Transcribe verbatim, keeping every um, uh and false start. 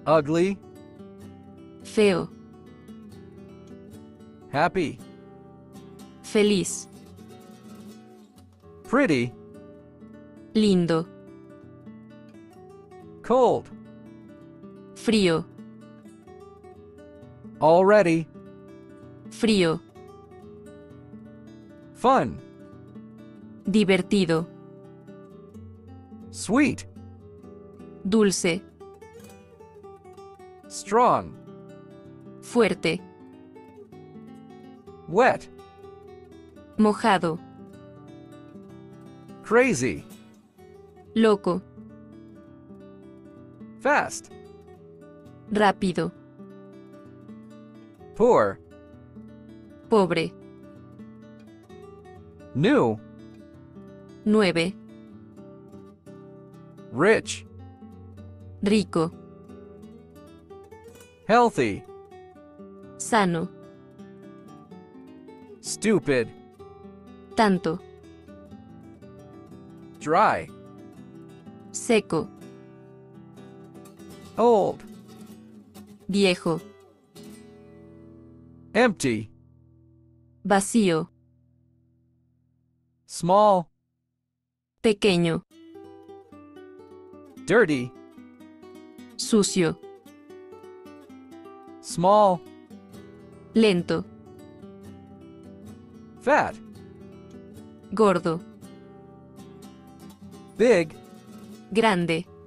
ugly, feo, happy, feliz, pretty, lindo, cold, frío, already, frío, fun, divertido, sweet, dulce, strong, fuerte, wet, mojado, crazy, loco, fast, rápido, poor, pobre, new, nueve, rich, rico, healthy, sano, stupid, tanto, dry, seco, old, viejo, empty, vacío, small, pequeño, dirty, sucio, small, lento, fat, gordo, big, grande,